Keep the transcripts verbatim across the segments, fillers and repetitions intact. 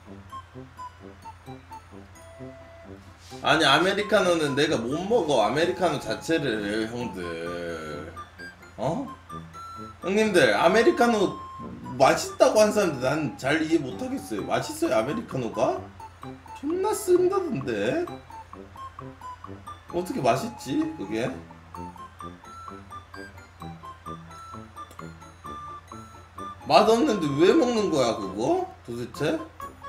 아니 아메리카노는 내가 못 먹어. 아메리카노 자체를 형들. 어? 형님들 아메리카노 맛있다고 한 사람들 난 잘 이해 못하겠어요. 맛있어요 아메리카노가? 존나 쓴다던데. 어떻게 맛있지 그게? 맛없는데 왜 먹는 거야 그거? 도대체?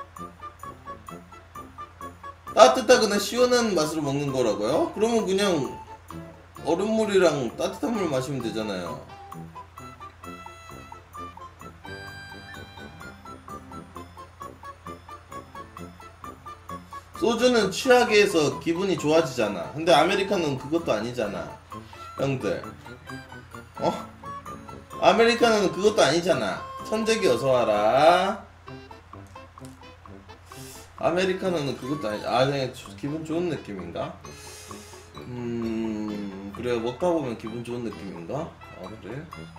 따뜻하거나 시원한 맛으로 먹는 거라고요? 그러면 그냥 얼음물이랑 따뜻한 물 마시면 되잖아요. 소주는 취하게 해서 기분이 좋아지잖아. 근데 아메리카노는 그것도 아니잖아 형들. 어? 아메리카노는 그것도 아니잖아. 천재기 어서와라. 아메리카노는 그것도 아니. 아 그냥 기분 좋은 느낌인가? 음 그래 먹다 보면 기분 좋은 느낌인가? 아 그래?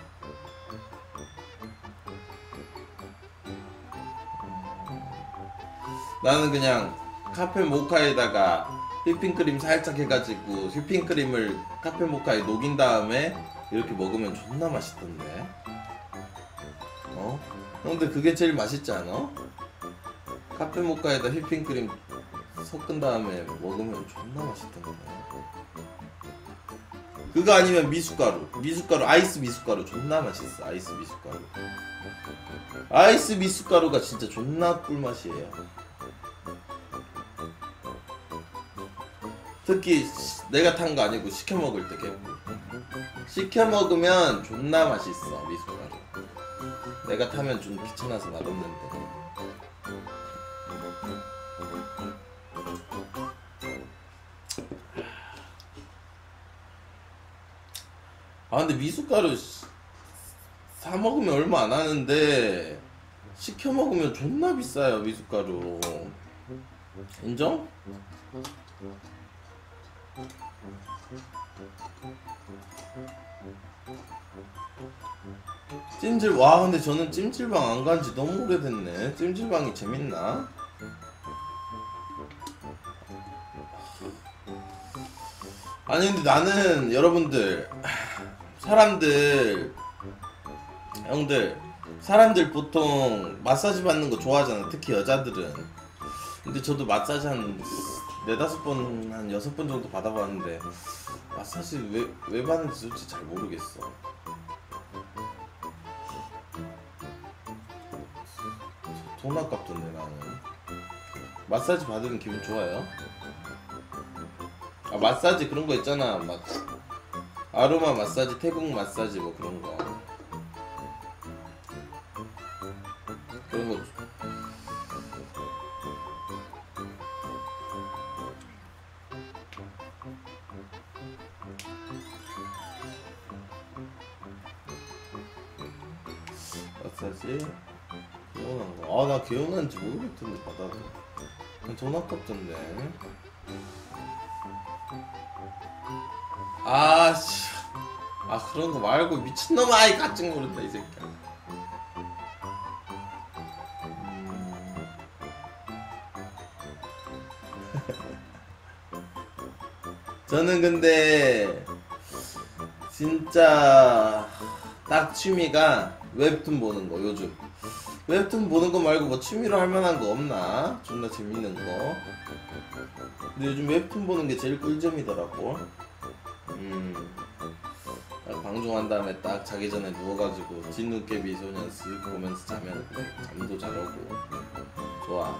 음, 나는 그냥 카페 모카에다가 휘핑크림 살짝 해가지고 휘핑크림을 카페 모카에 녹인 다음에 이렇게 먹으면 존나 맛있던데. 어? 근데 그게 제일 맛있지 않아? 카페 모카에다 휘핑크림 섞은 다음에 먹으면 존나 맛있던데. 그거 아니면 미숫가루. 미숫가루 아이스 미숫가루 존나 맛있어. 아이스 미숫가루. 아이스 미숫가루가 진짜 존나 꿀맛이에요. 특히 내가 탄 거 아니고 시켜 먹을 때 개꿀. 시켜 먹으면 존나 맛있어 미숫가루. 내가 타면 좀 귀찮아서 맛없는데. 아 근데 미숫가루 사 먹으면 얼마 안 하는데 시켜 먹으면 존나 비싸요 미숫가루. 인정? 찜질 와 근데 저는 찜질방 안 간지 너무 오래됐네. 찜질방이 재밌나? 아니 근데 나는 여러분들 사람들 형들 사람들 보통 마사지 받는 거 좋아하잖아. 특히 여자들은. 근데 저도 마사지 한 네다섯 번, 한 여섯 번 정도 받아봤는데 마사지 왜, 왜 받는지 솔직히 잘 모르겠어. 돈 아깝던데 나는. 마사지 받으면 기분 좋아요? 아 마사지 그런 거 있잖아. 막 아로마 마사지, 태국 마사지 뭐 그런 거. 그런 거. 마사지 개운한 거. 아 나 개운한지 모르겠던데 받아도. 그냥 돈 아깝던데. 아씨. 아 그런 거 말고 미친놈아 이 까찡 모른다 이 새끼야. 음... 저는 근데 진짜 딱 취미가 웹툰 보는 거. 요즘 웹툰 보는 거 말고 뭐 취미로 할 만한 거 없나? 존나 재밌는 거. 근데 요즘 웹툰 보는 게 제일 꿀잼이더라고. 음. 방송한 다음에 딱 자기 전에 누워가지고 진눈깨비 소년 쓱 보면서 자면 잠도 잘 오고 좋아.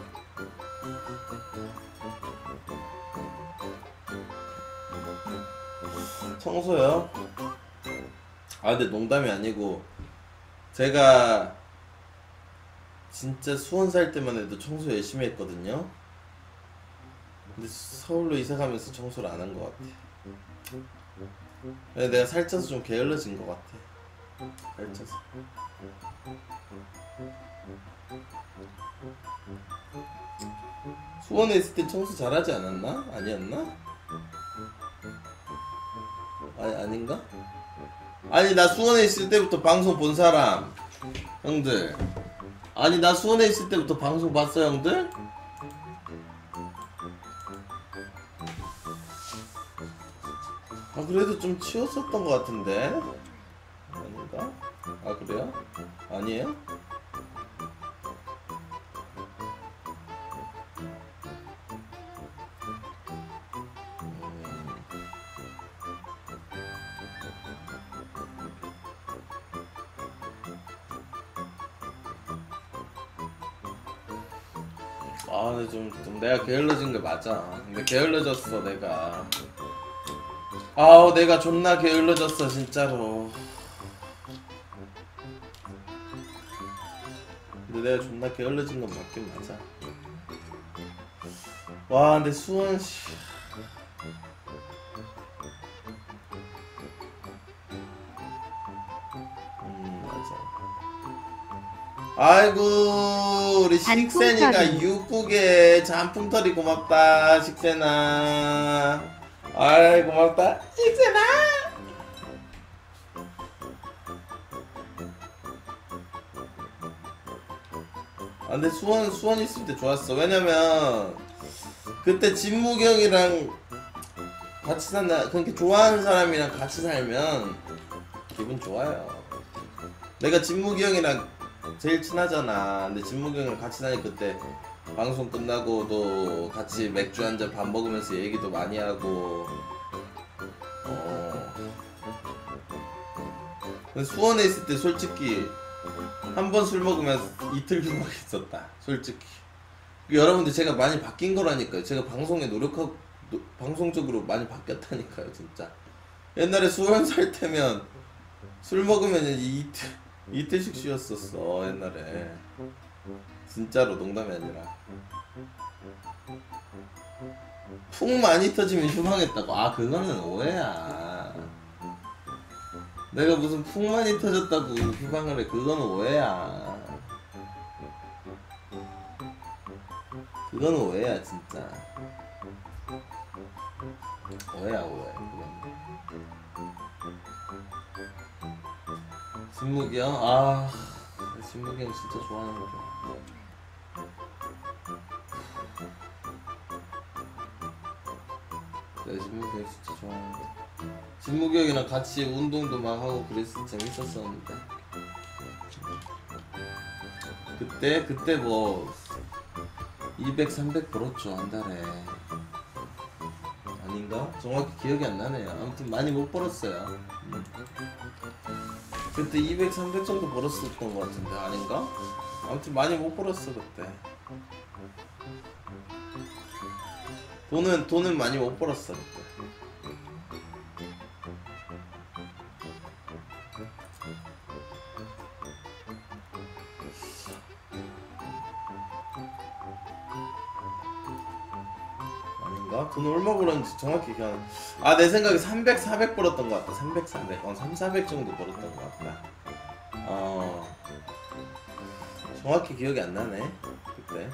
청소요? 아 근데 농담이 아니고 제가 진짜 수원 살 때만 해도 청소 열심히 했거든요. 근데 서울로 이사 가면서 청소를 안 한 것 같아. 내가 살쪄서 좀 게을러진 것 같아. 살쪄서. 수원에 있을 때 청소 잘하지 않았나? 아니었나? 아니 아닌가? 아니 나 수원에 있을 때부터 방송 본 사람 형들 아니 나 수원에 있을 때부터 방송 봤어 형들? 아 그래도 좀 치웠었던 것 같은데? 아닌가? 아 그래요? 아니에요? 아 근데 좀, 좀 내가 게을러진 게 맞아. 근데 게을러졌어 내가. 아우 내가 존나 게을러졌어 진짜로. 근데 내가 존나 게을러진 건 맞긴 맞아. 와 근데 수원 씨. 음 맞아. 아이고 우리 식센이가 육국에 잔풍털이 고맙다 식센아. 아이 고맙다 식센아. 아 근데 수원 수원 있을 때 좋았어. 왜냐면 그때 진묵이 형이랑 같이 산다. 그렇게 좋아하는 사람이랑 같이 살면 기분 좋아요. 내가 진묵이 형이랑 제일 친하잖아. 근데 진묵이 형이랑 같이 다니 그때 방송 끝나고도 같이 맥주 한잔 밥 먹으면서 얘기도 많이 하고. 어. 근데 수원에 있을 때 솔직히 한 번 술 먹으면 이틀 휴가 있었다. 솔직히. 여러분들 제가 많이 바뀐 거라니까요. 제가 방송에 노력하고 노, 방송적으로 많이 바뀌었다니까요 진짜. 옛날에 수원 살 때면 술 먹으면 이틀 이틀씩 쉬었었어 옛날에. 진짜로 농담이 아니라. 푹 많이 터지면 휴방했다고. 아 그거는 오해야. 내가 무슨 푹 많이 터졌다고 휴방을 해. 그거는 오해야. 그건 오해야 진짜. 오해야 오해. 그건. 진묵이 형? 아 진묵이 형 진짜 좋아하는 거죠. 내가 진묵이 형 진짜 좋아하는 거. 진묵이 형이랑 같이 운동도 막 하고 그랬을 때 재밌었었는데. 그때 그때 뭐 이백, 삼백 벌었죠 한 달에. 아닌가? 정확히 기억이 안 나네요. 아무튼 많이 못 벌었어요. 음. 그때 이백, 삼백 정도 벌었었던 것 같은데 아닌가? 아무튼 많이 못 벌었어 그때. 돈은 돈은 많이 못 벌었어 그때. 돈 얼마 벌었는지 정확히 그냥. 아 내 생각에 삼백, 사백 벌었던 것 같다. 삼백, 사백. 어 삼, 사백 정도 벌었던 것 같다. 어 정확히 기억이 안 나네 그때.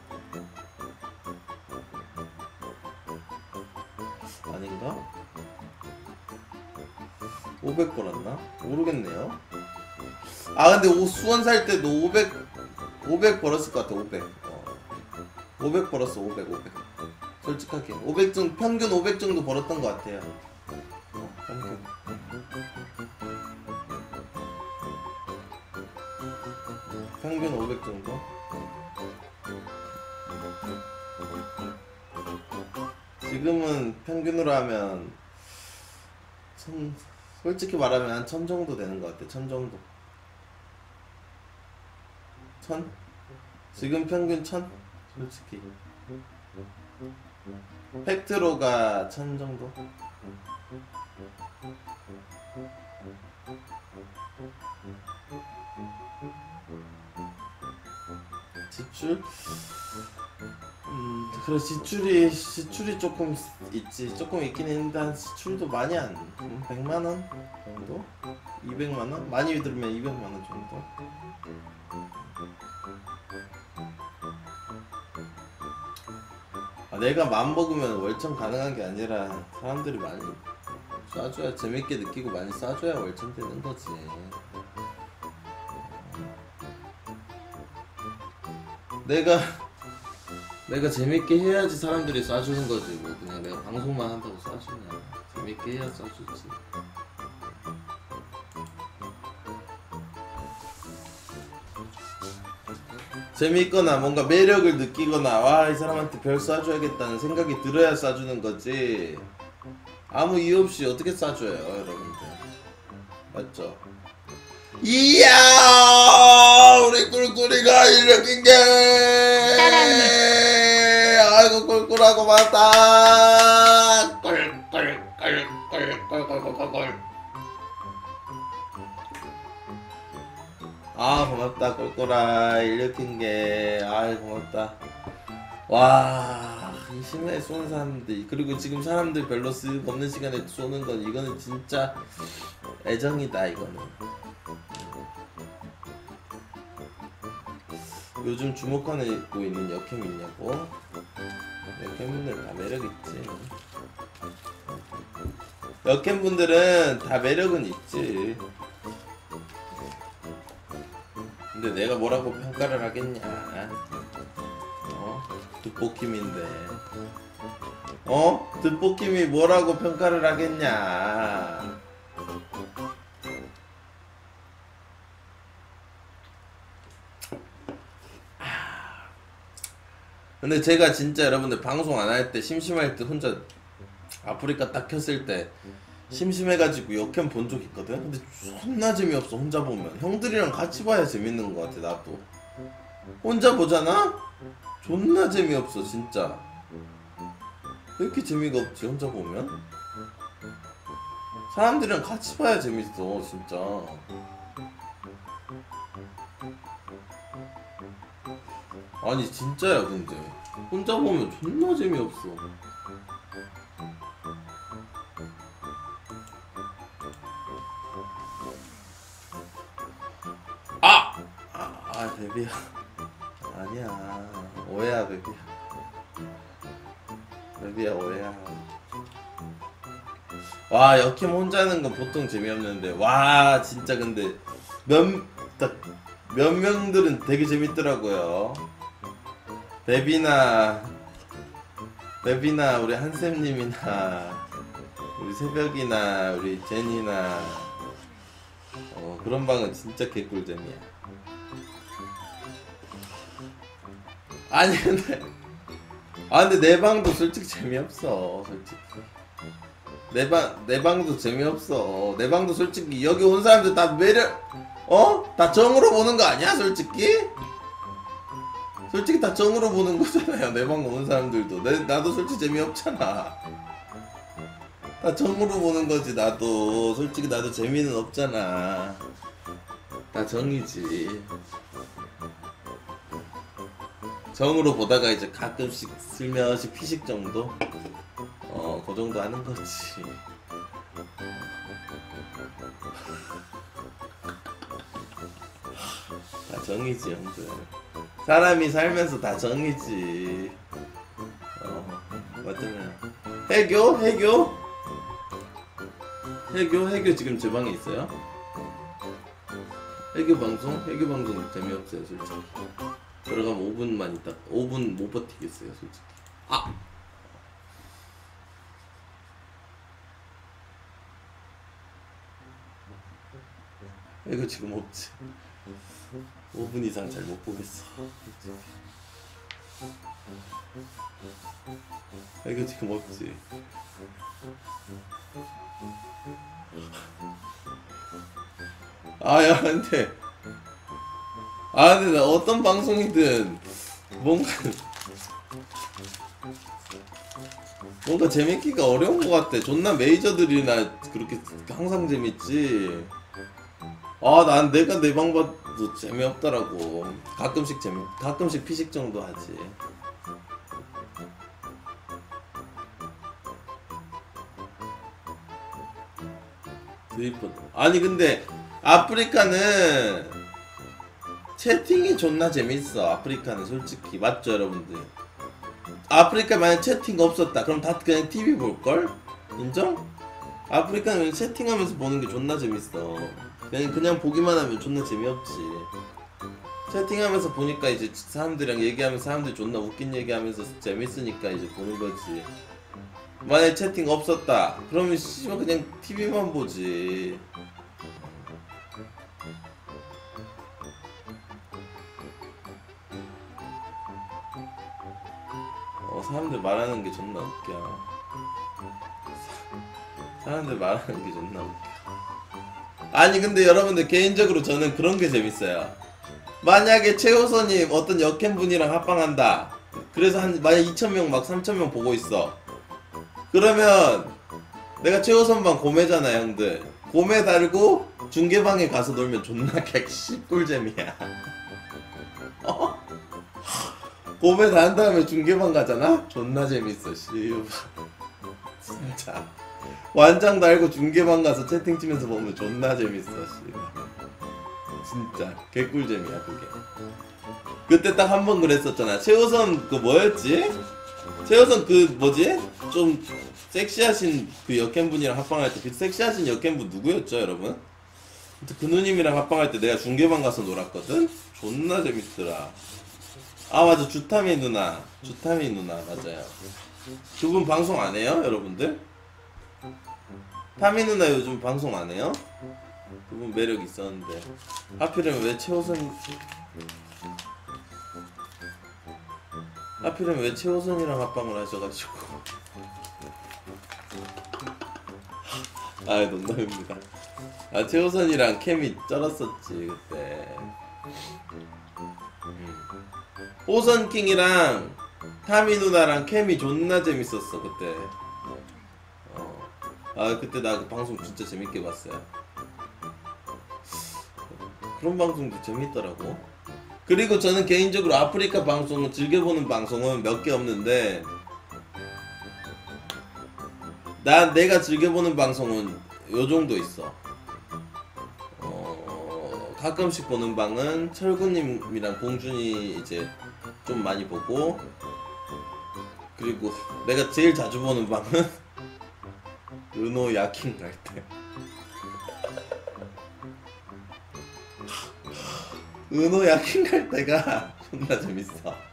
아닌가? 오백 벌었나? 모르겠네요. 아 근데 오, 수원 살 때도 오백 오백 벌었을 것 같아. 오백. 어. 오백 벌었어. 오백, 오백. 솔직하게 오백 정도, 평균 오백 정도 벌었던 것 같아요. 어, 평균. 평균 오백 정도. 지금은 평균으로 하면 천, 솔직히 말하면 한 천 정도 되는 것 같아. 천 정도. 천? 지금 평균 천? 솔직히. 팩트로가 천 정도? 지출? 음 그래 지출이 지출이 조금 있지. 조금 있긴 했는데 한 지출도 많이 안 음, 백만 원 정도? 이백만 원? 많이 들으면 이백만 원 정도? 아, 내가 맘 먹으면 월천 가능한 게 아니라 사람들이 많이 쏴줘야 재밌게 느끼고 많이 쏴줘야 월천 되는 거지. 내가 내가 재밌게 해야지 사람들이 쏴주는 거지. 뭐 그냥 내가 방송만 한다고 쏴주냐. 재밌게 해야 쏴주지. 재밌거나 뭔가 매력을 느끼거나 와, 이 사람한테 별 쏴줘야겠다는 생각이 들어야 쏴주는 거지. 아무 이유 없이 어떻게 쏴줘요, 여러분들. 맞죠? 이야, 우리 꿀꿀이가 일으킨 게 아이고 꿀꿀하고 맞다. 꿀꿀꿀꿀꿀꿀꿀꿀꿀. 아 고맙다 꿀꿀아, 일으킨 게 아이 고맙다. 와, 이 심해 쏘는 사람들, 그리고 지금 사람들 별로 쓸 없는 시간에 쏘는 건 이거는 진짜 애정이다. 이거는 요즘 주목하고 있는 여캠 있냐고? 여캠분들 다 매력있지. 여캠분들은 다 매력은 있지. 근데 내가 뭐라고 평가를 하겠냐. 어? 듣보킴인데 어? 듣보킴이 뭐라고 평가를 하겠냐. 근데 제가 진짜 여러분들 방송 안 할 때 심심할 때 혼자 아프리카 딱 켰을 때 심심해가지고 역캠 본 적 있거든? 근데 존나 재미없어. 혼자 보면 형들이랑 같이 봐야 재밌는 것 같아. 나도 혼자 보잖아? 존나 재미없어 진짜. 왜 이렇게 재미가 없지 혼자 보면? 사람들이랑 같이 봐야 재밌어 진짜. 아니 진짜야. 근데 혼자 보면 존나 재미없어. 아! 아, 아 베비야 아니야 오해야 베비야. 베비야 오해야. 와, 역캠 혼자 하는 건 보통 재미없는데 와 진짜 근데 몇 딱 몇 명들은 되게 재밌더라고요. 베비나 베비나 우리 한쌤님이나 우리 새벽이나 우리 제니나 어, 그런 방은 진짜 개꿀잼이야. 아니 근데 아 근데 내 방도 솔직히 재미없어. 솔직히 내 방 내 방도 재미없어. 내 방도 솔직히 여기 온 사람들 다 매력 어? 다 정으로 보는 거 아니야 솔직히? 솔직히 다 정으로 보는 거잖아요. 내 방 온 사람들도 내, 나도 솔직히 재미없잖아. 다 정으로 보는 거지. 나도 솔직히 나도 재미는 없잖아. 다 정이지. 정으로 보다가 이제 가끔씩 슬며시 피식 정도? 어, 그 정도 하는 거지. 다 정이지 형들. 사람이 살면서 다 정이지. 어, 맞잖아요. 해교? 해교? 해교? 해교 지금 제 방에 있어요? 해교 방송? 해교 방송 재미없어요 솔직히. 들어가면 오 분만 있다 오 분 못 버티겠어요 솔직히. 아! 해교 지금 없지. 오 분 이상 잘 못 보겠어. 해교 지금 없지. 아야 근데 아 근데 나 어떤 방송이든 뭔가 뭔가 재밌기가 어려운 것 같아. 존나 메이저들이나 그렇게 항상 재밌지. 아 난 내가 내 방 봐도 재미없더라고. 가끔씩 재미 가끔씩 피식 정도 하지. 드리퍼 아니 근데 아프리카는 채팅이 존나 재밌어. 아프리카는 솔직히 맞죠 여러분들? 아프리카 만약 채팅 없었다 그럼 다 그냥 티비 볼걸? 인정? 아프리카는 채팅하면서 보는 게 존나 재밌어. 그냥 그냥 보기만 하면 존나 재미없지. 채팅하면서 보니까 이제 사람들이랑 얘기하면서 사람들이 존나 웃긴 얘기하면서 재밌으니까 이제 보는 거지. 만약에 채팅 없었다 그러면 씨발 그냥 티비만 보지. 어 사람들 말하는 게 존나 웃겨. 사람들 말하는 게 존나 웃겨. 아니 근데 여러분들 개인적으로 저는 그런 게 재밌어요. 만약에 최호선이 어떤 역캠분이랑 합방한다. 그래서 한 만약 이천 명 막 삼천 명 보고 있어. 그러면 내가 최호선방 고매잖아 형들. 고매 달고 중계방에 가서 놀면 존나 객씨 꿀잼이야. 어? 고매 단 다음에 중계방 가잖아? 존나 재밌어 씨. 진짜 완장 달고 중계방 가서 채팅 치면서 보면 존나 재밌어 씨. 진짜 개꿀잼이야 그게. 그때 딱 한 번 그랬었잖아. 최호선 그 뭐였지? 최호선 그 뭐지? 좀 섹시하신 그 역캠분이랑 합방할 때 그 섹시하신 역캠분 누구였죠 여러분? 그 누님이랑 합방할 때 내가 중계방 가서 놀았거든? 존나 재밌더라. 아 맞아 주타미 누나. 주타미 누나 맞아요. 그분 방송 안 해요 여러분들? 타미 누나 요즘 방송 안 해요? 그분 매력 있었는데 하필이면 왜 최호선 하필이면 왜 최호선이랑 합방을 하셔가지고 아 농담입니다. 아 최호선이랑 캠이 쩔었었지 그때. 음. 호선킹이랑 타미 누나랑 캠이 존나 재밌었어 그때. 어. 아 그때 나 그 방송 진짜 재밌게 봤어요. 그런 방송도 재밌더라고. 그리고 저는 개인적으로 아프리카 방송을 즐겨보는 방송은 몇 개 없는데 난 내가 즐겨보는 방송은 요 정도 있어. 어, 가끔씩 보는 방은 철구님이랑 봉준이 이제 좀 많이 보고, 그리고 내가 제일 자주 보는 방은 은호 야킹 갈 때. 은호 야킹 갈 때가 존나 재밌어.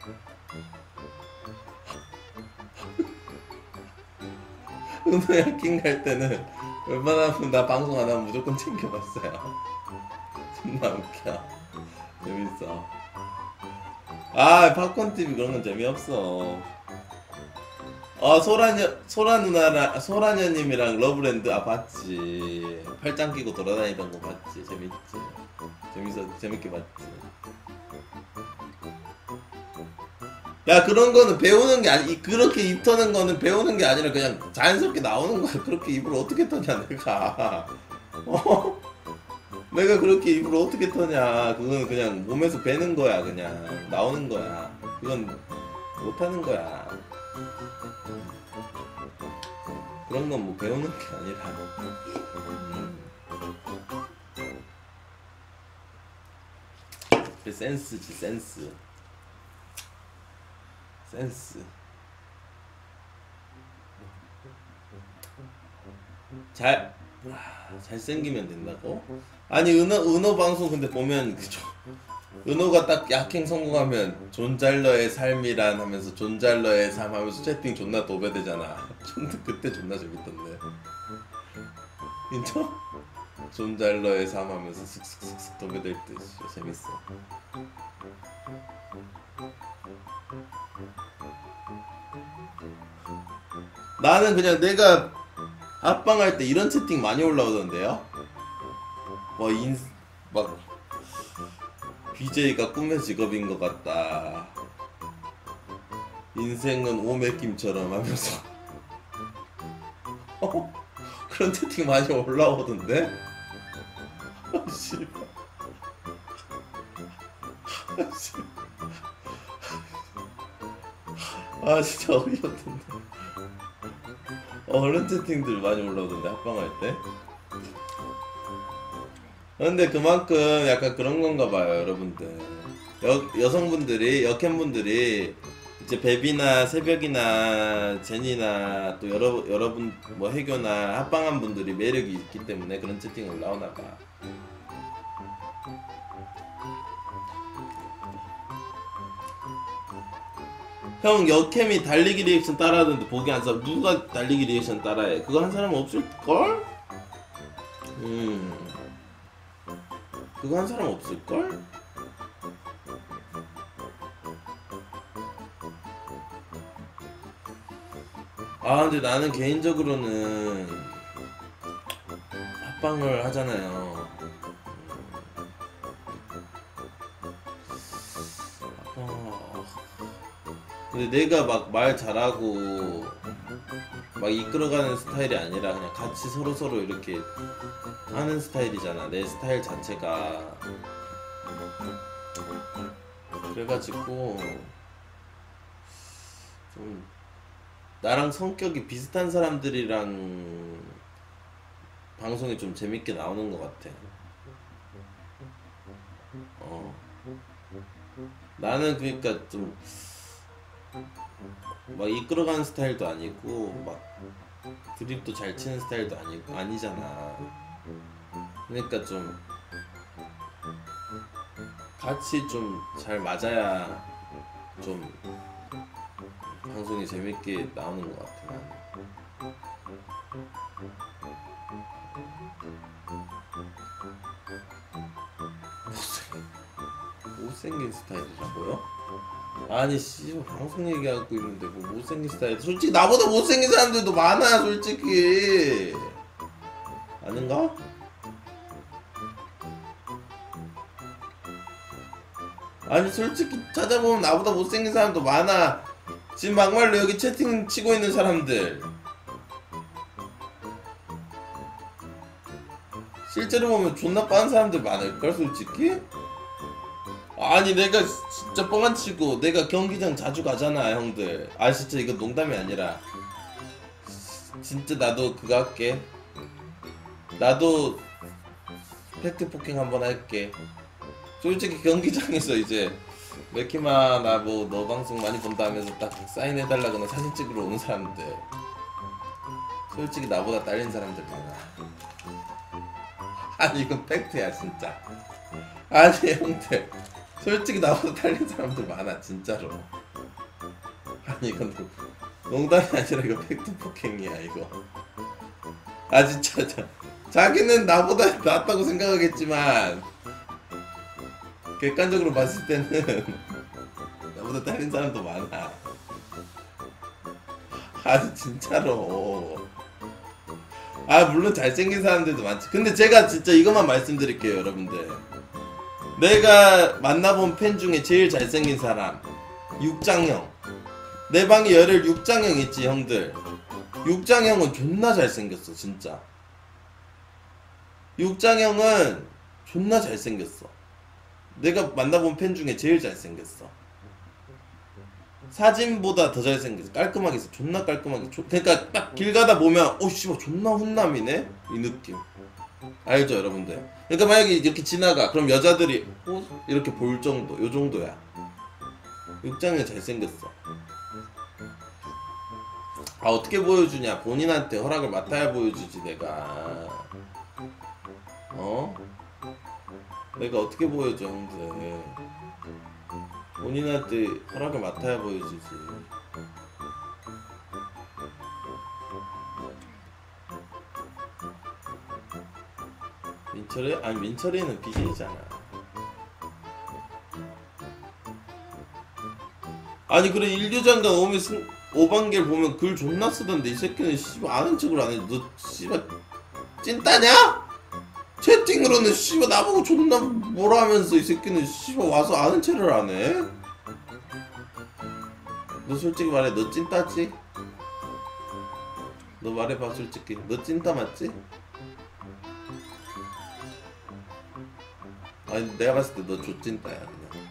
은호 야킹 갈 때는 웬만하면 나 방송 안 하면 무조건 챙겨봤어요. 존나 웃겨. 재밌어. 아 팝콘티비 그런 건 재미없어. 아 소라녀 소라 누나랑 소라녀님이랑 러브랜드 아 봤지. 팔짱 끼고 돌아다니던 거 봤지. 재밌지. 재밌어 재밌게 봤지. 야 그런 거는 배우는 게 아니 그렇게 입 터는 거는 배우는 게 아니라 그냥 자연스럽게 나오는 거야. 그렇게 입을 어떻게 터냐 내가. 어? 내가 그렇게 입을 어떻게 터냐. 그건 그냥 몸에서 배는 거야. 그냥 나오는 거야. 그건 못하는 거야. 그런 건 뭐 배우는 게 아니라. 음. 센스지 센스. 센스. 잘 잘생기면 된다고? 아니 은호 은호 방송 근데 보면 그죠? 은호가 딱 약행 성공하면 존잘러의 삶이란 하면서 존잘러의 삶 하면서 채팅 존나 도배되잖아. 근데 그때 존나 재밌던데. 인정? 존잘러의 삶 하면서 슥슥슥슥 도배될 때 진짜 재밌어. 나는 그냥 내가 합방할 때 이런 채팅 많이 올라오던데요? 뭐 인... 막 비제이가 꿈의 직업인 것 같다. 인생은 오메킴처럼 하면서 어? 그런 채팅 많이 올라오던데? 아 씨발 아 진짜 어이없던데. 어, 그런 채팅들 많이 올라오던데 합방할 때. 근데 그만큼 약간 그런 건가 봐요 여러분들. 여, 여성분들이 여캠분들이 이제 베비나 새벽이나 제니나 또 여러, 여러분 뭐 해교나 합방한 분들이 매력이 있기 때문에 그런 채팅이 올라오나 봐. 형 여캠이 달리기 리액션 따라하는데 보기 한 사람 누가 달리기 리액션 따라해? 그거 한 사람 없을걸? 음 그거 한 사람 없을걸? 아 근데 나는 개인적으로는 합방을 하잖아요. 합방... 근데 내가 막 말 잘하고 막 이끌어가는 스타일이 아니라 그냥 같이 서로서로 이렇게 하는 스타일이잖아. 내 스타일 자체가. 그래가지고 좀 나랑 성격이 비슷한 사람들이랑 방송이 좀 재밌게 나오는 것 같아. 어. 나는 그러니까 좀 막 이끌어가는 스타일도 아니고 막 드립도 잘 치는 스타일도 아니고 아니잖아. 그러니까 좀 같이 좀 잘 맞아야 좀 방송이 재밌게 나오는 것 같아. 나는. 못생긴 스타일이라고요? 아니 씨 방송 얘기하고 있는데 뭐 못생긴 스타일. 솔직히 나보다 못생긴 사람들도 많아 솔직히. 아닌가? 아니 솔직히 찾아보면 나보다 못생긴 사람도 많아. 지금 막말로 여기 채팅 치고 있는 사람들 실제로 보면 존나 빠른 사람들 많을걸 솔직히? 아니 내가 진짜 뻥안 치고 내가 경기장 자주 가잖아 형들. 아 진짜 이거 농담이 아니라 진짜 나도 그거 할게. 나도 팩트 폭행 한번 할게. 솔직히 경기장에서 이제 맥키마 나 뭐 너 방송 많이 본다 하면서 딱 사인해달라거나 사진 찍으러 오는 사람들 솔직히 나보다 딸린 사람들 많아. 아니 이건 팩트야 진짜. 아니 형들 솔직히 나보다 딸린 사람들 많아 진짜로. 아니 이건 농담이 아니라 이거 팩트 폭행이야 이거. 아 진짜 자, 자기는 나보다 낫다고 생각하겠지만 객관적으로 봤을 때는 나보다 딸린 사람도 많아. 아니 진짜로. 아 물론 잘생긴 사람들도 많지. 근데 제가 진짜 이것만 말씀드릴게요 여러분들. 내가 만나본 팬 중에 제일 잘생긴 사람 육장형. 내 방에 열혈 육장형 있지 형들. 육장형은 존나 잘생겼어 진짜. 육장형은 존나 잘생겼어. 내가 만나본 팬 중에 제일 잘생겼어. 사진보다 더 잘생겼어. 깔끔하게 있어. 존나 깔끔하게. 조, 그러니까 딱 길 가다 보면 오 씨발 존나 훈남이네 이 느낌. 알죠 여러분들? 그러니까 만약에 이렇게 지나가 그럼 여자들이 어? 이렇게 볼 정도 요 정도야. 육장이 잘생겼어. 아 어떻게 보여주냐. 본인한테 허락을 맡아야 보여주지 내가. 어? 내가 어떻게 보여줘 형들. 본인한테 허락을 맡아야 보여주지. 민철이? 아니 민철이는 비제이잖아. 아니 그래 일류장관 오면 승, 오반길 보면 글 존나 쓰던데 이 새끼는 씨발 아는 척을 안 해. 너 씨발 찐따냐? 채팅으로는 씨발 나보고 존나 뭐라 하면서 이 새끼는 씨발 와서 아는 체를 안 해? 너 솔직히 말해 너 찐따지? 너 말해봐 솔직히 너 찐따 맞지? 아니 내가 봤을 때 너 조찐따야 그냥.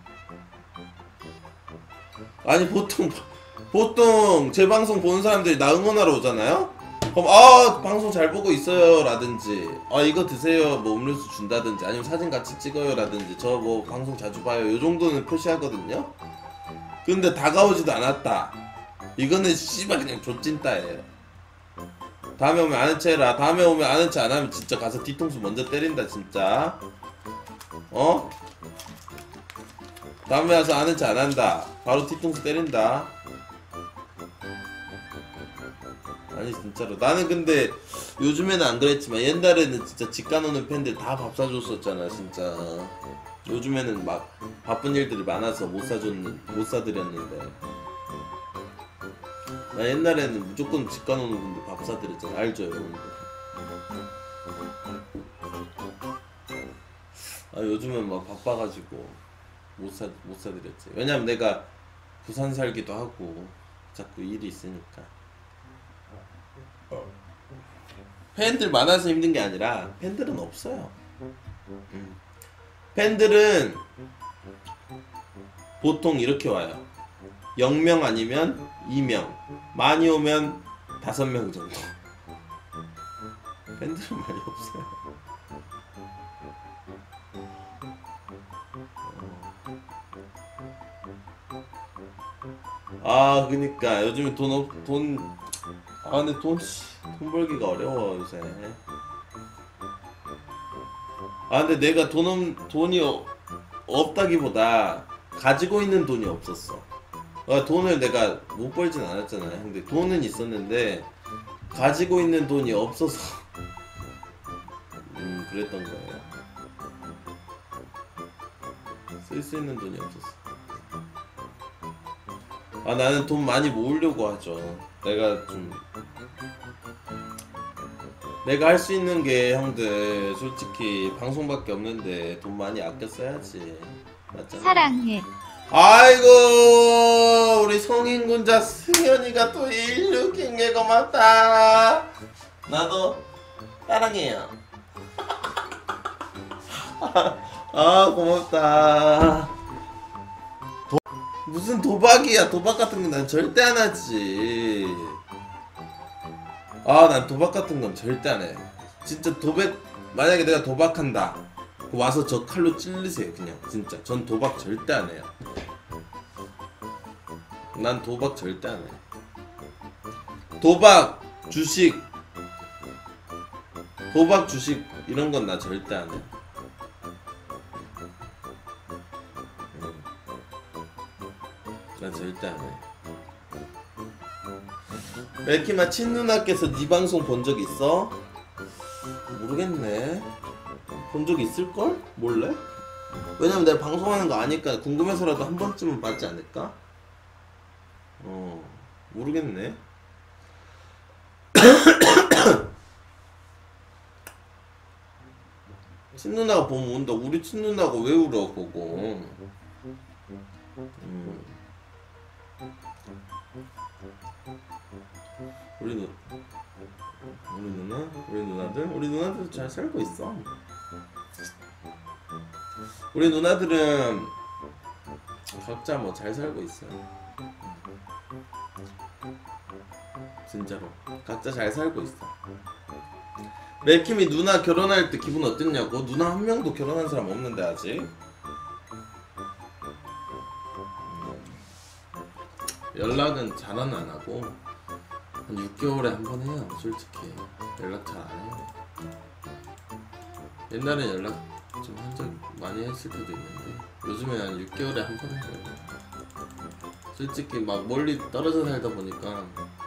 아니 보통 보통 제 방송 보는 사람들이 나 응원하러 오잖아요? 그럼 아 방송 잘 보고 있어요 라든지 아 이거 드세요 뭐 음료수 준다든지 아니면 사진 같이 찍어요 라든지 저 뭐 방송 자주 봐요 요 정도는 표시하거든요. 근데 다가오지도 않았다 이거는 씨발 그냥 조찐따예요. 다음에 오면 아는 체 해라. 다음에 오면 아는 체 안 하면 진짜 가서 뒤통수 먼저 때린다 진짜. 어? 다음에 와서 아는 체 안 한다. 바로 뒤통수 때린다. 아니 진짜로 나는 근데 요즘에는 안 그랬지만 옛날에는 진짜 집가 노는 팬들 다 밥 사줬었잖아 진짜. 요즘에는 막 바쁜 일들이 많아서 못 사줬는 못 사드렸는데 나 옛날에는 무조건 집가 노는 분들 밥 사드렸잖아. 알죠 여러분들? 아 요즘은 막 바빠가지고 못 사 못 사드렸지. 왜냐면 내가 부산 살기도 하고 자꾸 일이 있으니까. 팬들 많아서 힘든 게 아니라 팬들은 없어요. 음. 팬들은 보통 이렇게 와요. 영 명 아니면 이 명, 많이 오면 다섯 명 정도. 팬들은 많이 없어요. 아 그니까 요즘에 돈 없.. 돈.. 아 근데 돈.. 돈 벌기가 어려워 요새. 아 근데 내가 돈 없.. 돈이 어, 없다기보다 가지고 있는 돈이 없었어. 아, 돈을 내가 못 벌진 않았잖아. 근데 돈은 있었는데 가지고 있는 돈이 없어서 음 그랬던 거예요. 쓸 수 있는 돈이 없었어. 아 나는 돈 많이 모으려고 하죠. 내가 좀 내가 할 수 있는 게 형들 솔직히 방송밖에 없는데 돈 많이 아껴 써야지. 맞잖아. 사랑해. 아이고 우리 성인군자 승현이가 또 일육인 게 고맙다. 나도 사랑해요. 아 고맙다. 도, 무슨 도박이야. 도박 같은 건 난 절대 안 하지. 아 난 도박 같은 건 절대 안 해. 진짜 도박 만약에 내가 도박한다. 와서 저 칼로 찔르세요 그냥. 진짜 전 도박 절대 안 해요. 난 도박 절대 안 해. 도박, 주식, 도박, 주식 이런 건 나 절대 안 해. 난 절대 안 해. 멜키마 친누나께서 네 방송 본 적 있어? 모르겠네. 본 적 있을걸? 몰래? 왜냐면 내가 방송하는 거 아니까 궁금해서라도 한 번쯤은 봤지 않을까? 어 모르겠네. 친누나가 보면 운다. 우리 친누나가 왜 울어 보고. 음. 우리 누 우리 누나? 우리 누나들? 우리 누나들 잘 살고 있어. 우리 누나들은 각자 뭐 잘 살고 있어요. 진짜로 각자 잘 살고 있어. 멜킴이 누나 결혼할 때 기분 어땠냐고? 누나 한 명도 결혼한 사람 없는데 아직. 연락은 잘은 안 하고 한 육 개월에 한 번 해요. 솔직히 연락 잘 안 해요. 옛날엔 연락 좀 한 적 많이 했을 때도 있는데 요즘엔 한 육 개월에 한 번 해요. 솔직히 막 멀리 떨어져 살다 보니까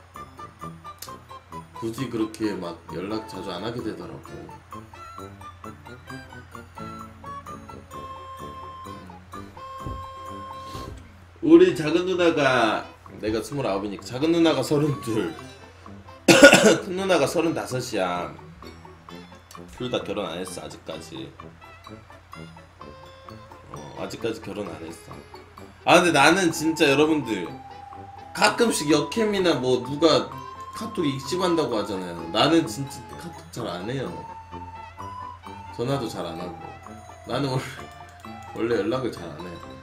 굳이 그렇게 막 연락 자주 안 하게 되더라고. 우리 작은 누나가 내가 스물아홉이니까 작은 누나가 서른둘 큰 누나가 서른다섯이야. 둘 다 결혼 안 했어 아직까지. 어, 아직까지 결혼 안 했어. 아 근데 나는 진짜 여러분들 가끔씩 역캠이나 뭐 누가 카톡 익십한다고 하잖아요. 나는 진짜 카톡 잘 안 해요. 전화도 잘 안 하고. 나는 원래, 원래 연락을 잘 안 해요.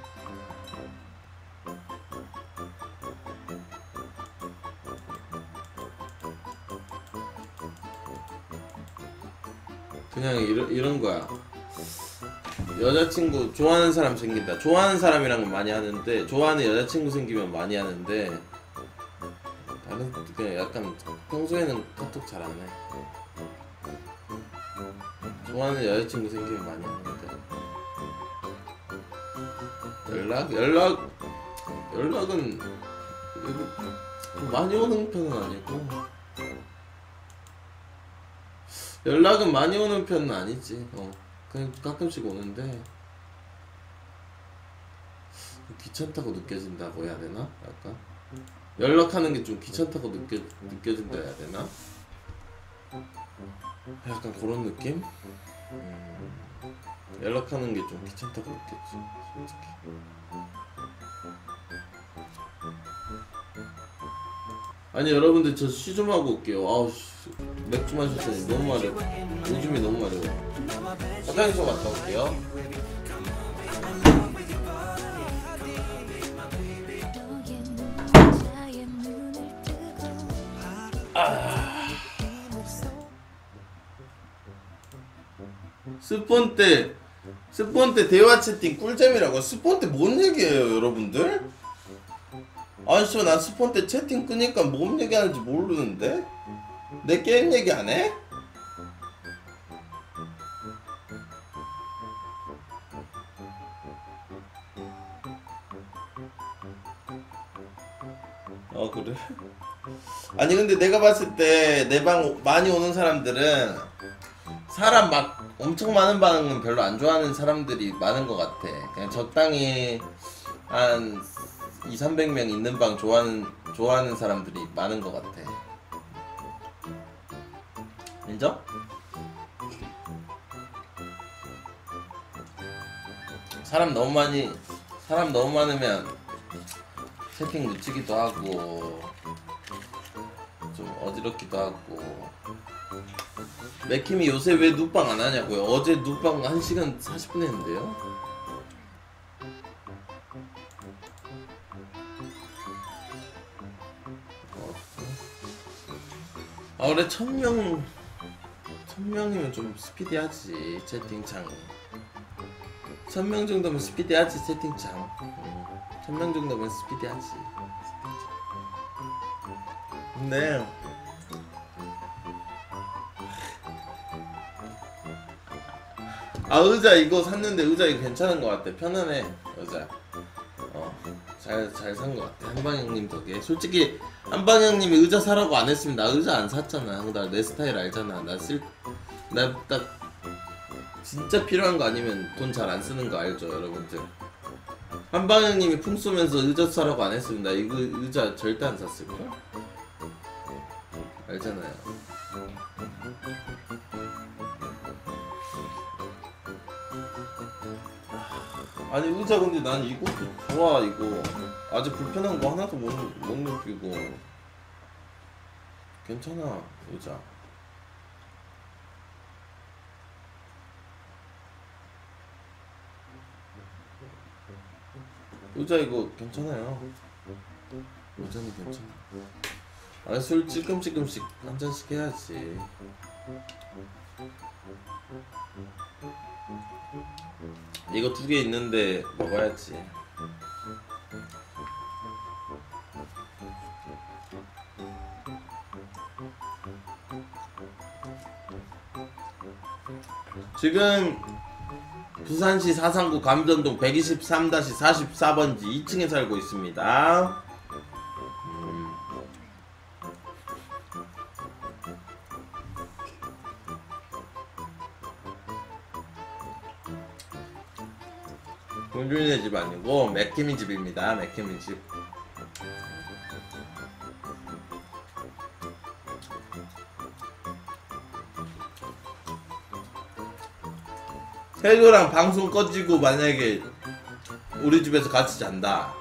그냥 이런, 이런 거야. 여자친구 좋아하는 사람 생긴다. 좋아하는 사람이랑은 많이 하는데 좋아하는 여자친구 생기면 많이 하는데 다른 그냥 약간 평소에는 카톡 잘 안 해. 좋아하는 여자친구 생기면 많이 하는데 연락 연락 연락은 많이 오는 편은 아니고 연락은 많이 오는 편은 아니지. 어 그냥 가끔씩 오는데 귀찮다고 느껴진다고 해야 되나? 약간 연락하는 게 좀 귀찮다고 느껴 느껴진다 해야 되나? 약간 그런 느낌? 음, 연락하는 게 좀 귀찮다고 느꼈지, 솔직히. 아니 여러분들 저 쉬 좀 하고 올게요. 아우 씨, 맥주 마셨더니 너무 마려. 오줌이 너무 마려. 화장실 좀 갔다 올게요. 아. 스폰 때 스폰 때 대화 채팅 꿀잼이라고. 스폰 때 뭔 얘기예요 여러분들? 아니 씨, 난 스폰 때 채팅 끄니까 뭔 얘기하는지 모르는데? 내 게임 얘기 안 해? 아 그래? 아니 근데 내가 봤을 때 내 방 많이 오는 사람들은 사람 막 엄청 많은 방은 별로 안 좋아하는 사람들이 많은 것 같아. 그냥 적당히 한 이삼백 명 있는 방 좋아하는 좋아하는 사람들이 많은 것 같아. 인정? 사람 너무 많이 사람 너무 많으면 채팅 놓치기도 하고 좀 어지럽기도 하고. 맥힘이 요새 왜 눕방 안 하냐고요? 어제 눕방 한 시간 사십 분 했는데요? 아 원래 천명 천명이면 좀 스피디하지 채팅창. 천명 정도면 스피디하지 채팅창. 천명 정도면 스피디하지. 근데 아 의자 이거 샀는데 의자 이거 괜찮은 것 같아. 편안해 의자. 어잘 잘 산 것 같아. 한방 형님 덕에. 솔직히 한방 형님이 의자 사라고 안 했으면 나 의자 안 샀잖아. 나 내 스타일 알잖아. 나 쓸 나 딱 진짜 필요한 거 아니면 돈 잘 안 쓰는 거 알죠 여러분들. 한방 형님이 풍 쏘면서 의자 사라고 안 했으면 나 이거 의자 절대 안 샀을걸? 알잖아요. 아니 의자 근데 난 이것도 좋아. 이거 아주 불편한 거 하나도 못, 못 느끼고 괜찮아 의자. 의자 이거 괜찮아요. 의자는 괜찮아. 아니 술 찔끔찔끔씩 한 잔씩 해야지. 이거 두 개 있는데 먹어야지. 지금 부산시 사상구 감전동 백이십삼 사십사 번지 이 층에 살고 있습니다. 음. 공준이네 집 아니고 맥킴이 집입니다. 맥킴이 집. 태조랑 방송 꺼지고 만약에 우리 집에서 같이 잔다.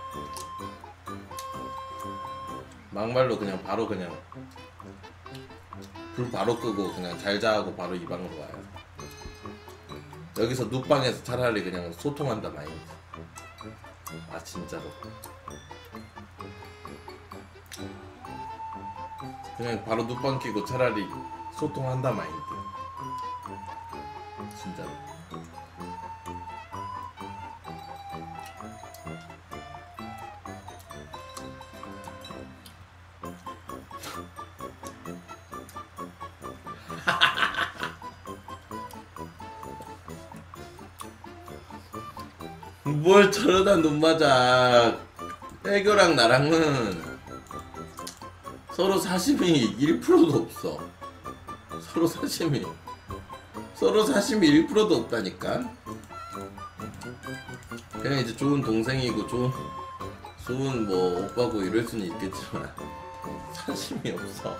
막말로 그냥 바로 그냥 불 바로 끄고 그냥 잘 자고 바로 이 방으로 와요. 여기서 눕방에서 차라리 그냥 소통한다 마인드. 아 진짜로. 그냥 바로 눕방 끼고 차라리 소통한다 마인드. 진짜로. 뭘 저러다 눈 맞아. 애교랑 나랑은 서로 사심이 일 퍼센트도 없어. 서로 사심이 서로 사심이 일 퍼센트도 없다니까. 그냥 이제 좋은 동생이고 좋은 좋은 뭐 오빠고 이럴 수는 있겠지만 사심이 없어.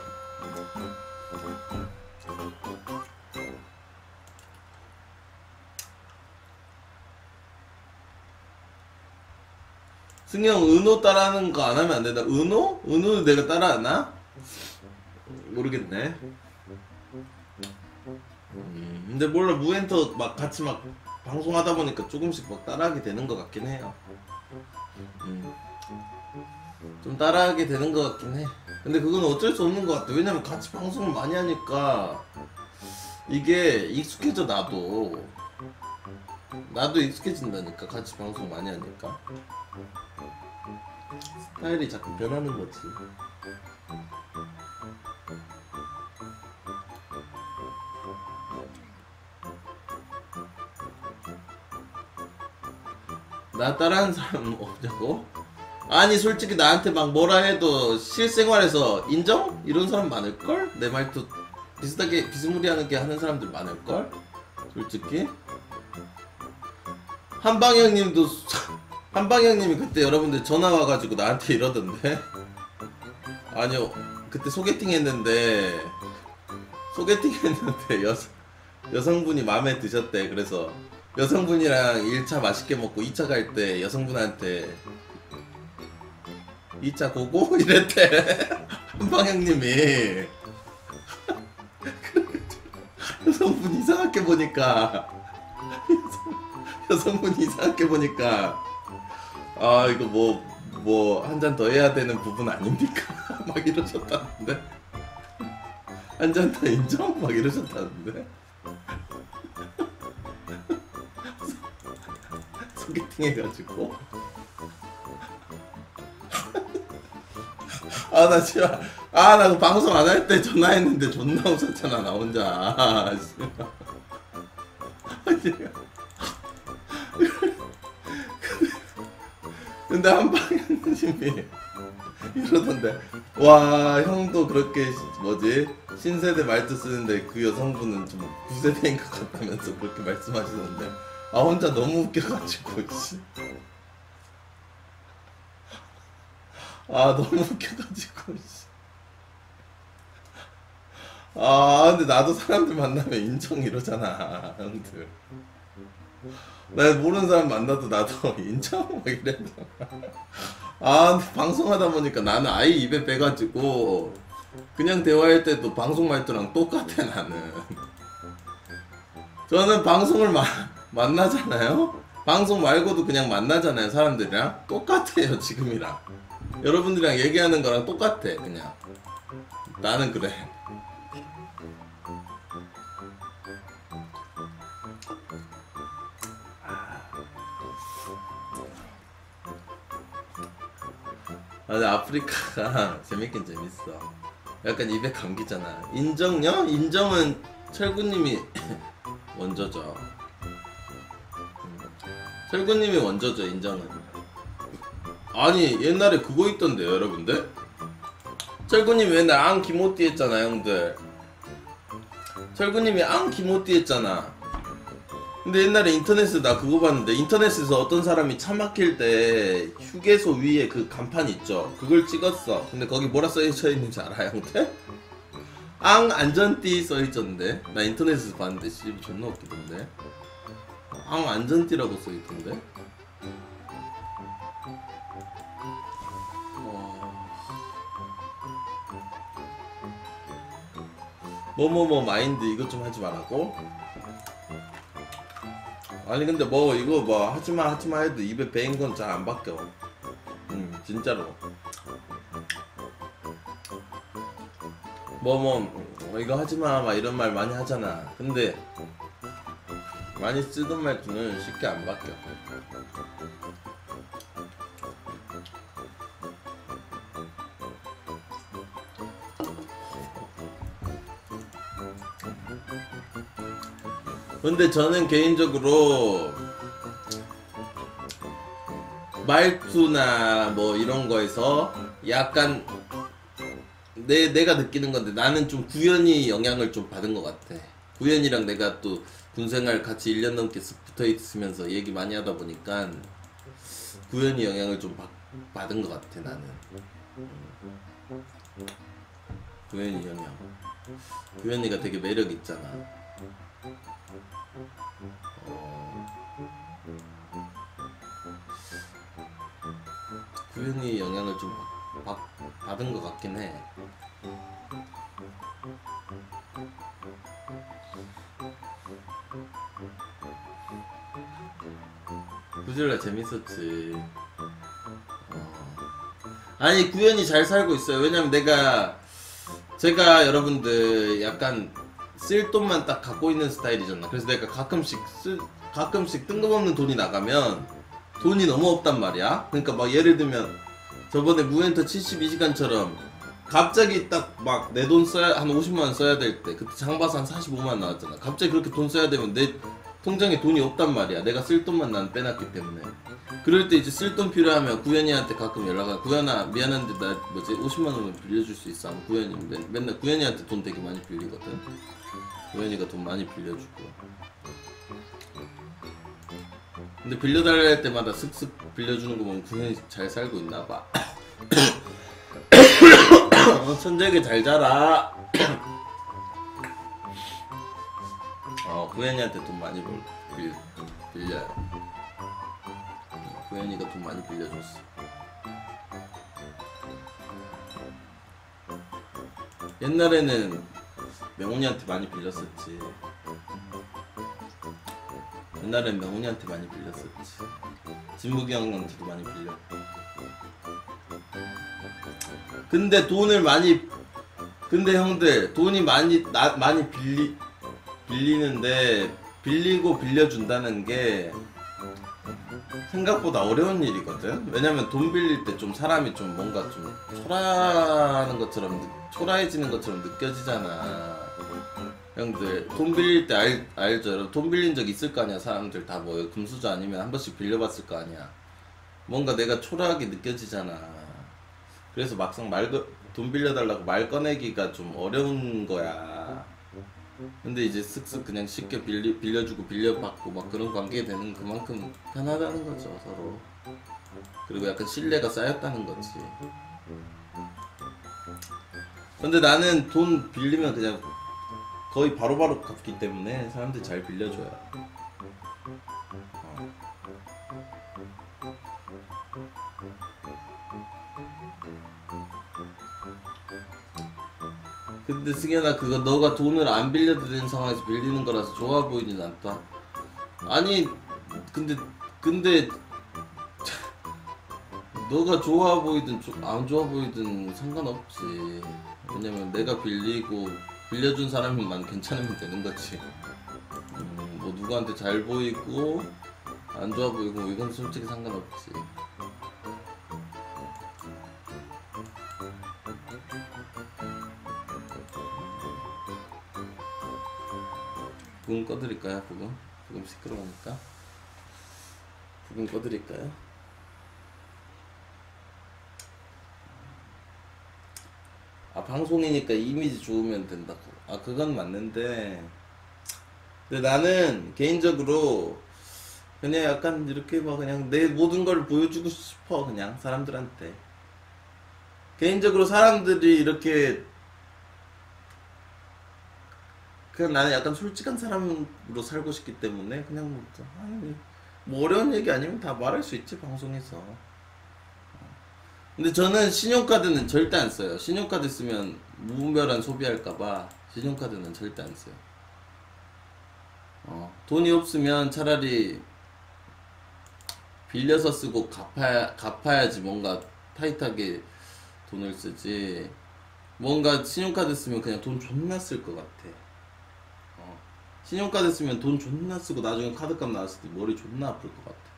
승영 은호 따라하는 거 안 하면 안 된다. 은호? 은호는 내가 따라하나? 모르겠네. 음, 근데 몰라 무엔터 막 같이 막 방송하다 보니까 조금씩 막 따라하게 되는 것 같긴 해요. 음. 좀 따라하게 되는 것 같긴 해. 근데 그건 어쩔 수 없는 것 같아. 왜냐면 같이 방송을 많이 하니까 이게 익숙해져. 나도 나도 익숙해진다니까. 같이 방송 많이 하니까 스타일이 자꾸 변하는 거지. 나 따라하는 사람 없냐고? 아니 솔직히 나한테 막 뭐라 해도 실생활에서 인정? 이런 사람 많을걸? 내 말도 비슷하게 비스무리하게 하는 사람들 많을걸? 솔직히 한방형님도 한방형님이 그때 여러분들 전화 와가지고 나한테 이러던데. 아니요 그때 소개팅 했는데 소개팅 했는데 여성 여성분이 마음에 드셨대. 그래서 여성분이랑 일 차 맛있게 먹고 이 차 갈 때 여성분한테 이 차 고고? 이랬대. 한방형님이. 여성분 이상하게 보니까 여성분 이상하게 보니까 아 이거 뭐 뭐 한 잔 더 해야 되는 부분 아닙니까? 막 이러셨다는데. 한 잔 더 인정? 막 이러셨다는데. 소개팅 해가지고 아 나 진짜 아 나 그 방송 안 할 때 전화했는데 존나 웃었잖아 나 혼자. 근데 한방형님이 이러던데 와 형도 그렇게 뭐지 신세대 말투 쓰는데 그 여성분은 좀 구세대인 것 같다면서 그렇게 말씀하시는데 아 혼자 너무 웃겨가지고 씨. 아 너무 웃겨가지고 씨. 아 근데 나도 사람들 만나면 인정 이러잖아 형들. 나 모르는 사람 만나도 나도 인정 막 이랬잖아. 아 근데 방송하다 보니까 나는 아예 입에 빼가지고 그냥 대화할 때도 방송 말투랑 똑같아 나는. 저는 방송을 마, 만나잖아요. 방송 말고도 그냥 만나잖아요 사람들이랑. 똑같아요 지금이랑. 여러분들이랑 얘기하는 거랑 똑같아 그냥. 나는 그래. 아니 아프리카가 재밌긴 재밌어. 약간 입에 감기잖아. 인정요? 인정은 철구님이 원조죠. 철구님이 원조죠 인정은. 아니 옛날에 그거 있던데요 여러분들. 철구님 맨날 앙 기모띠 했잖아 형들. 철구님이 앙 기모띠 했잖아. 근데 옛날에 인터넷에서 나 그거 봤는데 인터넷에서 어떤 사람이 차 막힐 때 휴게소 위에 그 간판 있죠. 그걸 찍었어. 근데 거기 뭐라 써있어 있는지 알아 형들? 앙 안전띠 써있던데. 나 인터넷에서 봤는데 씨 존나 웃기던데. 앙 안전띠라고 써있던데. 뭐뭐뭐 마인드 이것 좀 하지 말라고? 아니 근데 뭐 이거 뭐 하지마 하지마 해도 입에 배인 건 잘 안 바뀌어. 음 진짜로. 뭐뭐 뭐, 이거 하지마 막 이런 말 많이 하잖아. 근데 많이 쓰던 말투는 쉽게 안 바뀌어. 근데 저는 개인적으로 말투나 뭐 이런 거에서 약간 내, 내가 느끼는 건데 나는 좀 구현이 영향을 좀 받은 것 같아. 구현이랑 내가 또 군생활 같이 일 년 넘게 붙어 있으면서 얘기 많이 하다 보니까 구현이 영향을 좀 받, 받은 것 같아 나는. 구현이 영향. 구현이가 되게 매력 있잖아. 어... 구현이 영향을 좀 받, 받은 것 같긴 해. 구질라 재밌었지. 어. 아니 구현이 잘 살고 있어요. 왜냐면 내가 제가 여러분들 약간 쓸 돈만 딱 갖고 있는 스타일이잖아. 그래서 내가 가끔씩 쓰, 가끔씩 뜬금없는 돈이 나가면 돈이 너무 없단 말이야. 그러니까 막 예를 들면 저번에 무엔터 칠십이 시간처럼 갑자기 딱 막 내 돈 써야 한 오십만 원 써야 될 때 그때 장 봐서 한 사십오만 원 나왔잖아. 갑자기 그렇게 돈 써야 되면 내 통장에 돈이 없단 말이야. 내가 쓸 돈만 난 빼놨기 때문에. 그럴 때 이제 쓸 돈 필요하면 구현이한테 가끔 연락을. 구현아 미안한데 나 뭐지 오십만 원만 빌려줄 수 있어? 하면 구현이 맨, 맨날 구현이한테 돈 되게 많이 빌리거든. 구현이가 돈 많이 빌려주고. 근데 빌려달라 할 때마다 슥슥 빌려주는 거 보면 구현이 잘 살고 있나봐. 어, 천재게 잘 자라. 어, 구현이한테 돈 많이 빌, 빌, 빌려요. 구현이가 돈 많이 빌려줬어. 옛날에는 명훈이한테 많이 빌렸었지. 옛날엔 명훈이한테 많이 빌렸었지. 진묵이 형한테도 많이 빌렸고. 근데 돈을 많이 근데 형들 돈이 많이 나 많이 빌리 빌리는데 빌리고 빌려준다는 게 생각보다 어려운 일이거든. 왜냐면 돈 빌릴 때 좀 사람이 좀 뭔가 좀 초라하는 것처럼 초라해지는 것처럼 느껴지잖아. 형들 돈 빌릴 때 알, 알죠? 여러분 돈 빌린 적 있을 거 아니야. 사람들 다 뭐 금수저 아니면 한 번씩 빌려봤을 거 아니야. 뭔가 내가 초라하게 느껴지잖아. 그래서 막상 말 돈 빌려달라고 말 꺼내기가 좀 어려운 거야. 근데 이제 쓱쓱 그냥 쉽게 빌리, 빌려주고 빌려받고 막 그런 관계 되는 그만큼 편하다는 거죠 서로. 그리고 약간 신뢰가 쌓였다는 거지. 근데 나는 돈 빌리면 그냥 거의 바로바로 갚기 때문에 사람들이 잘 빌려줘요. 어. 근데 승현아 그거 너가 돈을 안 빌려드리는 상황에서 빌리는 거라서 좋아 보이진 않다. 아니 근데 근데 너가 좋아 보이든 안 좋아 보이든 상관없지. 왜냐면 내가 빌리고 빌려준 사람만 괜찮으면 되는 거지. 음, 뭐 누구한테 잘 보이고 안 좋아 보이고 이건 솔직히 상관없지. 부금 꺼드릴까요? 부금? 부금 시끄러우니까 부금 꺼드릴까요? 아 방송이니까 이미지 좋으면 된다고. 아 그건 맞는데 근데 나는 개인적으로 그냥 약간 이렇게 막 그냥 내 모든 걸 보여주고 싶어. 그냥 사람들한테 개인적으로 사람들이 이렇게 그냥 나는 약간 솔직한 사람으로 살고 싶기 때문에 그냥 뭐, 아니, 뭐 어려운 얘기 아니면 다 말할 수 있지 방송에서. 근데 저는 신용카드는 절대 안 써요. 신용카드 쓰면 무분별한 소비할까봐 신용카드는 절대 안 써요. 어, 돈이 없으면 차라리 빌려서 쓰고 갚아야, 갚아야지 뭔가 타이트하게 돈을 쓰지. 뭔가 신용카드 쓰면 그냥 돈 존나 쓸 것 같아. 신용카드 쓰면 돈 존나 쓰고 나중에 카드값 나왔을 때 머리 존나 아플 것 같아.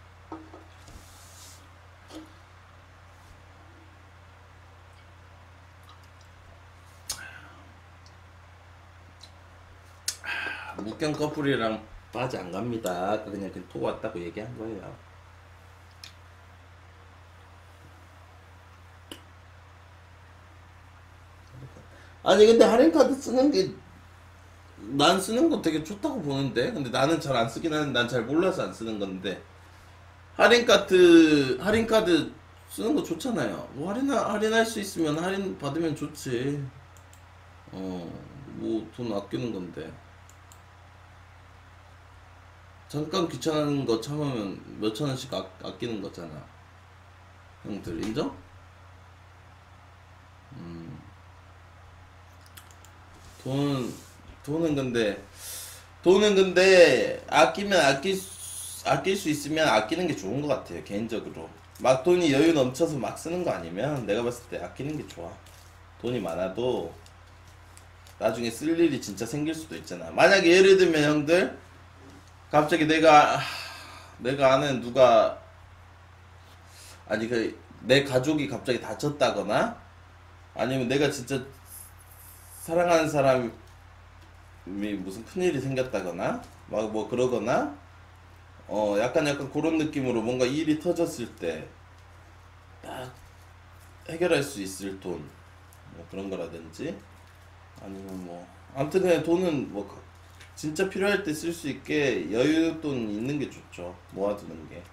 묵경 커플이랑 바지 안 갑니다. 그냥 그냥 톡 왔다고 얘기한 거예요. 아니 근데 할인카드 쓰는 게 난 쓰는 거 되게 좋다고 보는데 근데 나는 잘 안 쓰긴 하는데 난 잘 몰라서 안 쓰는 건데 할인카드 할인카드 쓰는 거 좋잖아요. 뭐 할인 할인할 수 있으면 할인 받으면 좋지. 어 뭐 돈 아끼는 건데 잠깐 귀찮은 거 참으면 몇천 원씩 아, 아끼는 거잖아. 형들 인정? 음. 돈 돈은 근데 돈은 근데 아끼면 아낄 수, 아낄 수 있으면 아끼는 게 좋은 것 같아요 개인적으로. 막 돈이 여유 넘쳐서 막 쓰는 거 아니면 내가 봤을 때 아끼는 게 좋아. 돈이 많아도 나중에 쓸 일이 진짜 생길 수도 있잖아. 만약에 예를 들면 형들 갑자기 내가 내가 아는 누가 아니 그 내 가족이 갑자기 다쳤다거나 아니면 내가 진짜 사랑하는 사람이 무슨 큰일이 생겼다거나 막 뭐 그러거나 어 약간 약간 그런 느낌으로 뭔가 일이 터졌을 때 딱 해결할 수 있을 돈 뭐 그런 거라든지 아니면 뭐 아무튼 그냥 돈은 뭐 진짜 필요할 때 쓸 수 있게 여윳돈 있는 게 좋죠. 모아두는 게.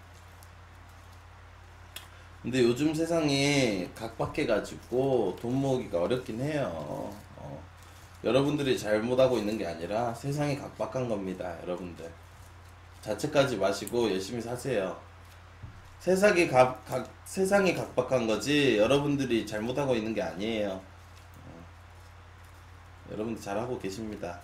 근데 요즘 세상이 각박해가지고 돈 모으기가 어렵긴 해요. 어. 여러분들이 잘못하고 있는 게 아니라 세상이 각박한 겁니다. 여러분들 자책하지 마시고 열심히 사세요. 세상이 각, 각, 세상이 각박한 거지 여러분들이 잘못하고 있는 게 아니에요. 어. 여러분들 잘하고 계십니다.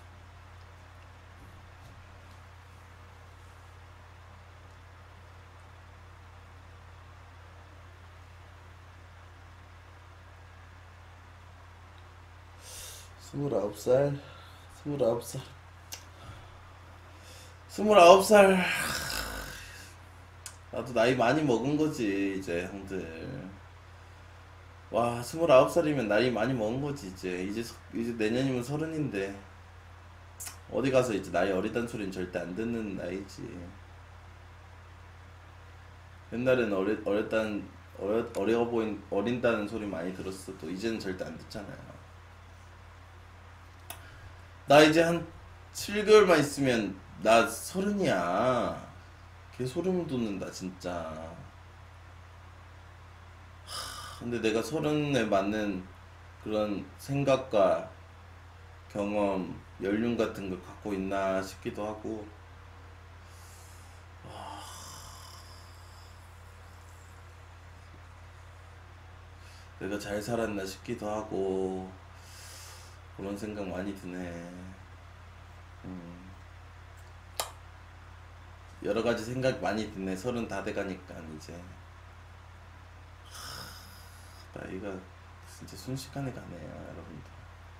스물아홉 살, 스물아홉 살, 스물아홉 살. 나도 나이 많이 먹은 거지, 이제, 형들. 와, 스물아홉 살이면 나이 많이 먹은 거지, 이제. 이제, 서- 이제 내년이면 서른인데. 어디 가서 이제 나이 어리단 소리는 절대 안 듣는 나이지. 옛날엔 어리, 어렸단, 어려, 어려 보인, 어린다는 소리 많이 들었어도, 이제는 절대 안 듣잖아요. 나 이제 한 칠 개월만 있으면 나 서른이야. 개 소름 돋는다 진짜. 근데 내가 서른에 맞는 그런 생각과 경험, 연륜 같은 걸 갖고 있나 싶기도 하고. 내가 잘 살았나 싶기도 하고 그런 생각 많이 드네. 음, 여러 가지 생각 많이 드네. 서른 다 돼가니까 이제 나이가 진짜 순식간에 가네요, 여러분들.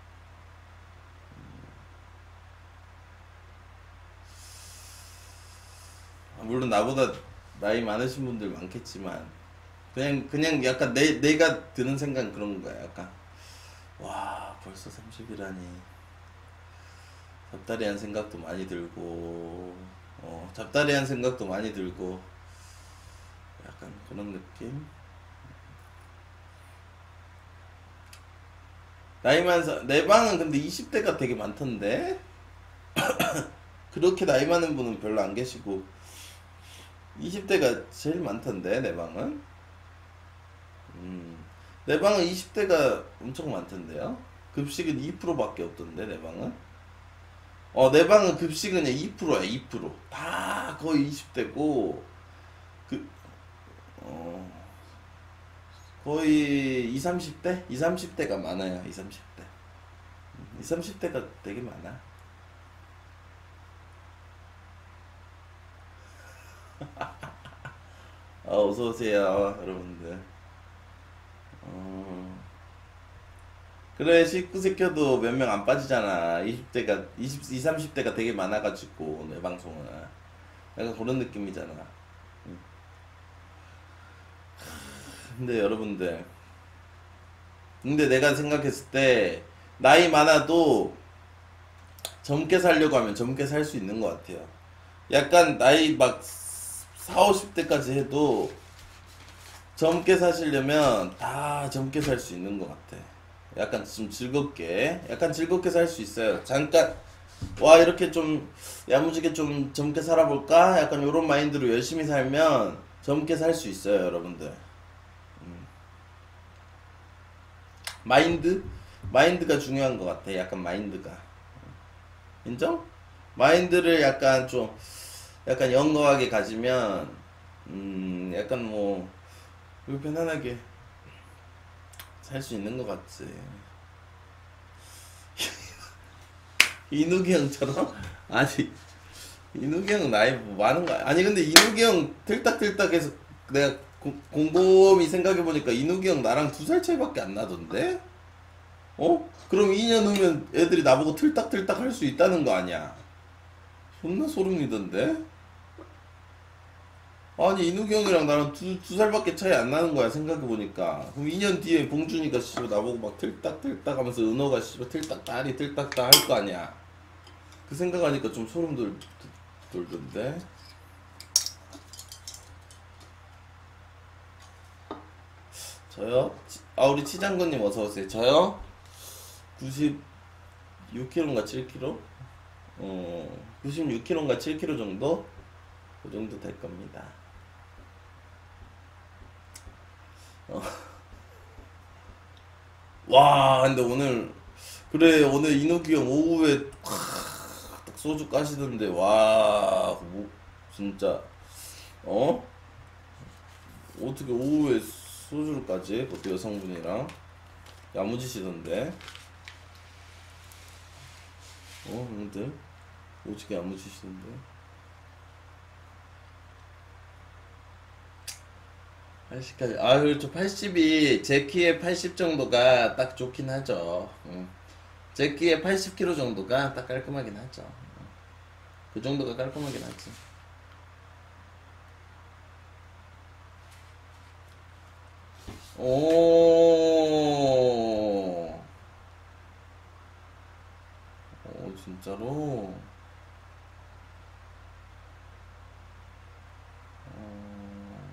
아, 물론 나보다 나이 많으신 분들 많겠지만 그냥 그냥 약간 내 내가 드는 생각은 그런 거야. 약간 와 벌써 삼십이라니 잡다리한 생각도 많이 들고 어 잡다리한 생각도 많이 들고 약간 그런 느낌. 나이 많은 내 방은 근데 이십 대가 되게 많던데 그렇게 나이 많은 분은 별로 안 계시고 이십 대가 제일 많던데 내 방은. 음, 내 방은 이십 대가 엄청 많던데요. 급식은 이 퍼센트밖에 없던데 내 방은. 어, 내 방은 급식은 이 퍼센트야, 이 퍼센트. 다 거의 이십 대고, 그, 어, 거의 이십, 삼십 대? 이십, 삼십 대가 많아요, 이십, 삼십 대. 이십, 삼십 대가 되게 많아. 어, 어서오세요, 여러분들. 어, 그래, 십구 세켜도 몇 명 안 빠지잖아. 이십 대가, 이십, 이십, 삼십 대가 되게 많아가지고, 내 방송은. 약간 그런 느낌이잖아. 근데 여러분들, 근데 내가 생각했을 때, 나이 많아도 젊게 살려고 하면 젊게 살 수 있는 것 같아요. 약간 나이 막 사, 오십 대까지 해도 젊게 사시려면 다 젊게 살 수 있는 것 같아. 약간 좀 즐겁게 약간 즐겁게 살 수 있어요. 잠깐 와 이렇게 좀 야무지게 좀 젊게 살아볼까? 약간 요런 마인드로 열심히 살면 젊게 살 수 있어요 여러분들. 마인드? 마인드가 중요한 것 같아. 약간 마인드가 인정? 마인드를 약간 좀 약간 영거하게 가지면 음 약간 뭐 편안하게 살 수 있는 것 같지. 이누기 형처럼? 아니 이누기 형 나이 뭐 많은 거 아니 근데 이누기 형 틀딱틀딱해서 내가 고, 곰곰이 생각해보니까 이누기 형 나랑 두 살 차이밖에 안 나던데? 어? 그럼 이 년 후면 애들이 나보고 틀딱틀딱 할 수 있다는 거 아니야? 존나 소름이던데? 아니 이누기 형이랑 나랑 두, 두 살밖에 차이 안 나는 거야 생각해보니까. 그럼 이 년 뒤에 봉준이가 씨발 나보고 막 틀딱틀딱 하면서 은호가 씨발 틀딱다리 틀딱다 할 거 아니야. 그 생각하니까 좀 소름 돋, 돌던데. 저요? 아 우리 치장군님 어서오세요. 저요? 구십육 킬로그램인가 칠 킬로그램? 어 구십육 킬로그램인가 칠 킬로그램 정도? 그 정도 될 겁니다. 어. 와 근데 오늘 그래 오늘 이노기 형 오후에 딱 소주 까시던데 와 뭐, 진짜 어? 어떻게 오후에 소주를 까지? 그것도 여성분이랑 야무지시던데 어 형들 오지게 야무지시던데 팔십까지 아 그렇죠. 팔십이 제 키에 팔십 정도가 딱 좋긴 하죠. 응. 제 키에 팔십 킬로그램 정도가 딱 깔끔하긴 하죠. 그 정도가 깔끔하긴 하지. 오, 오 진짜로. 어,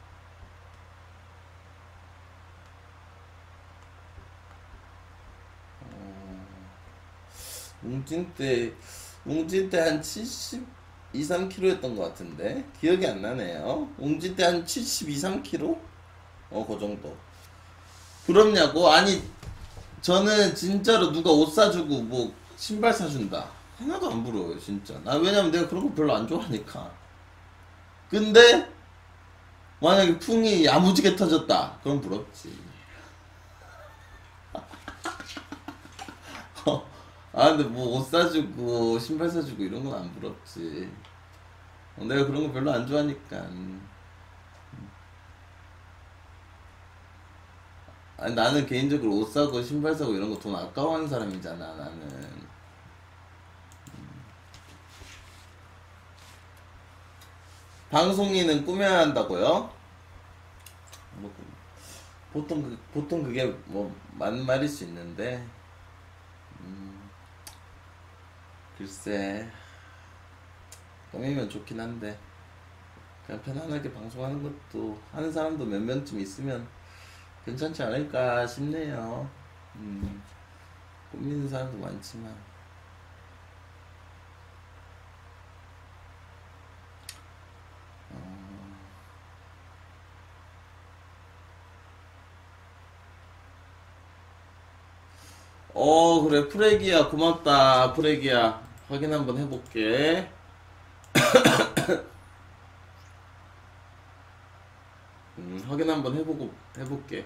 어, 웅진 때 웅진 때 한 칠십이, 삼 킬로였던 것 같은데 기억이 안 나네요. 웅진 때 한 칠십이, 삼 킬로그램? 어, 그 정도. 부럽냐고? 아니, 저는 진짜로 누가 옷 사주고 뭐 신발 사준다. 하나도 안 부러워요, 진짜. 나 왜냐면 내가 그런 거 별로 안 좋아하니까. 근데 만약에 풍이 야무지게 터졌다. 그럼 부럽지. 어. 아, 근데 뭐 옷 사주고 신발 사주고 이런 건 안 부럽지. 어, 내가 그런 거 별로 안 좋아하니까. 아니, 나는 개인적으로 옷 사고 신발 사고 이런 거 돈 아까워하는 사람이잖아, 나는. 방송인은 꾸며야 한다고요? 뭐, 보통, 그, 보통 그게 뭐, 맞는 말일 수 있는데, 음, 글쎄, 꾸미면 좋긴 한데, 그냥 편안하게 방송하는 것도, 하는 사람도 몇 명쯤 있으면 괜찮지 않을까 싶네요. 음, 꾸미는 사람도 많지만. 어, 그래, 프레기야, 고맙다, 프레기야. 확인 한번 해볼게. 음, 확인 한번 해보고, 해볼게.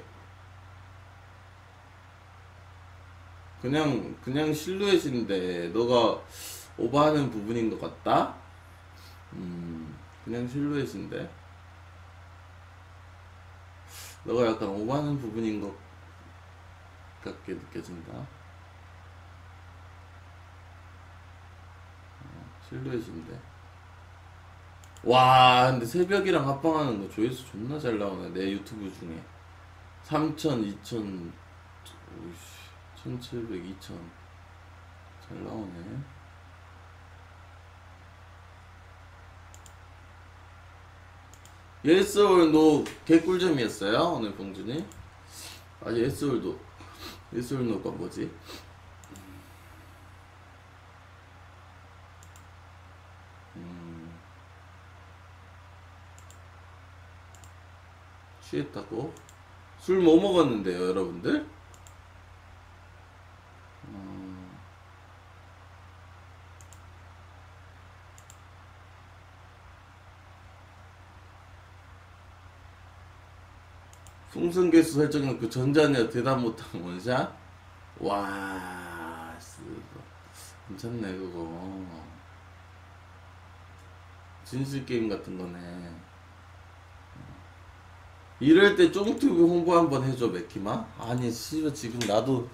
그냥, 그냥 실루엣인데, 너가 오버하는 부분인 것 같다? 음, 그냥 실루엣인데. 너가 약간 오버하는 부분인 것 같게 느껴진다. 실루엣인데. 와, 근데 새벽이랑 합방하는 거 조회수 존나 잘 나오네. 내 유튜브 중에. 삼천, 이천, 오이씨, 천칠백, 이천. 잘 나오네. 예스올 너 개꿀잼이었어요? 오늘 봉준이? 아, 예스올도 예술노가 뭐지? 음, 취했다고? 술 뭐 먹었는데요, 여러분들? 음, 풍선개수 설정은 그 전자녀 대답 못한 원샷? 와, 쓰- 괜찮네 그거. 진실 게임 같은 거네. 이럴 때 쫑튜브 홍보 한번 해줘 맥키마. 아니 씨발 지금 나도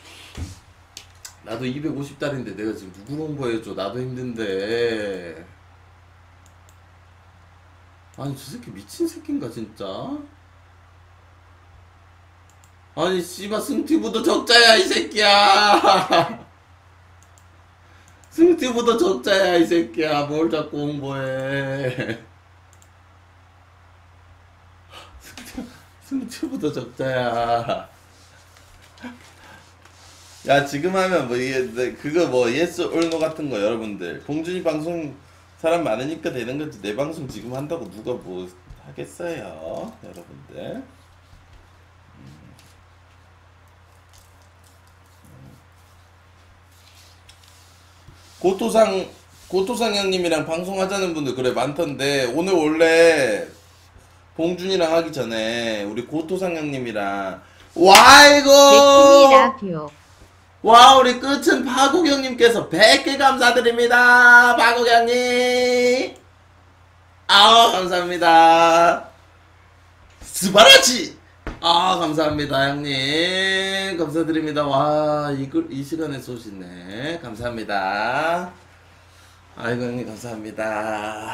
나도 이백오십 달인데 내가 지금 누구 홍보해줘. 나도 힘든데. 아니 저 새끼 미친 새끼인가 진짜. 아니 씨발 승튜브도 적자야 이 새끼야. 승튜브도 적자야 이 새끼야. 뭘 자꾸 홍보해. 승튜브도 적자야. 야 지금 하면 뭐 이게 내- 그거 뭐 예스 올노 같은 거 여러분들 봉준이 방송 사람 많으니까 되는 거지. 내 방송 지금 한다고 누가 뭐 하겠어요 여러분들. 고토상 고토상 형님이랑 방송하자는 분들 그래 많던데 오늘 원래 봉준이랑 하기 전에 우리 고토상 형님이랑 와 맥키미 이거 라뷰. 와 우리 끝은 파국 형님께서 백 개 감사드립니다. 파국 형님 아 감사합니다. 스바라치 아 감사합니다 형님 감사드립니다. 와 이걸 이 시간에 쏘시네. 감사합니다. 아이고 형님 감사합니다.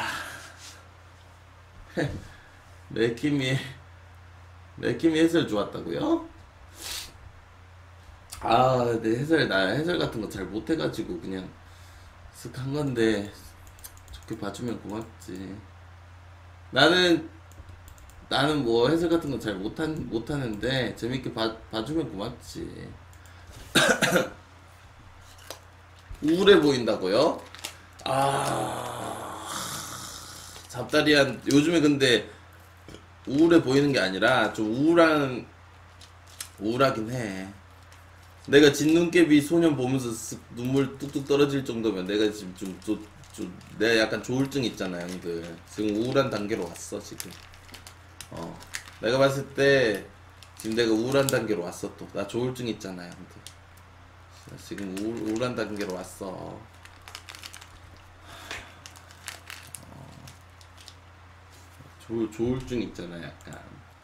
맥킴이 맥킴이 해설 좋았다고요? 아, 내 해설 나 해설 같은 거 잘 못해가지고 그냥 쓱 한 건데 좋게 봐주면 고맙지. 나는 나는 뭐 해설 같은 거 잘 못한 못하는데 재밌게 봐 봐주면 고맙지. 우울해 보인다고요? 아, 잡다리한 요즘에 근데 우울해 보이는 게 아니라 좀 우울한 우울하긴 해. 내가 진눈깨비 소년 보면서 쓱 눈물 뚝뚝 떨어질 정도면 내가 지금 좀, 좀, 좀 내가 약간 조울증 있잖아 형들. 지금 우울한 단계로 왔어 지금. 어 내가 봤을 때 지금 내가 우울한 단계로 왔어. 또 나 조울증 있잖아 형들. 지금 우울, 우울한 단계로 왔어. 조, 조울증 있잖아 약간.